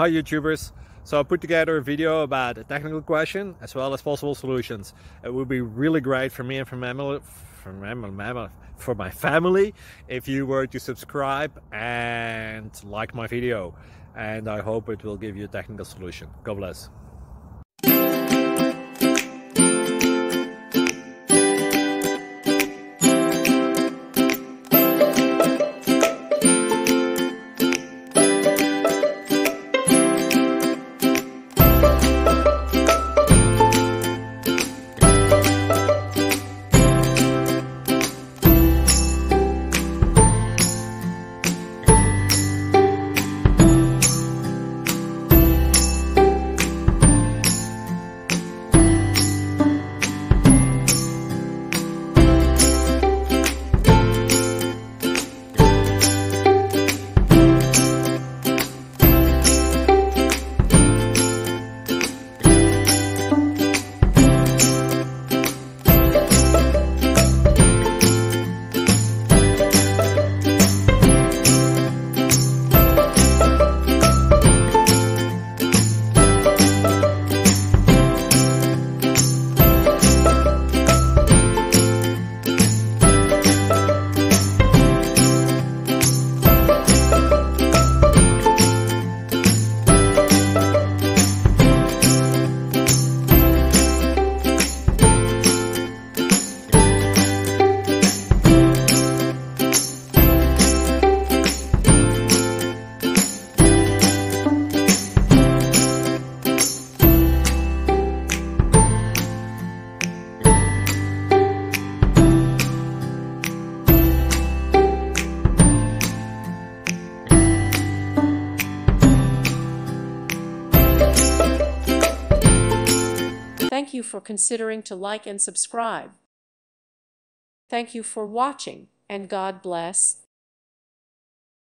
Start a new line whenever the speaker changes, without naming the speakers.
Hi YouTubers! So I put together a video about a technical question as well as possible solutions. It would be really great for me and for my family if you were to subscribe and like my video, and I hope it will give you a technical solution. God bless.
Thank you for considering to like and subscribe. Thank you for watching, and God bless.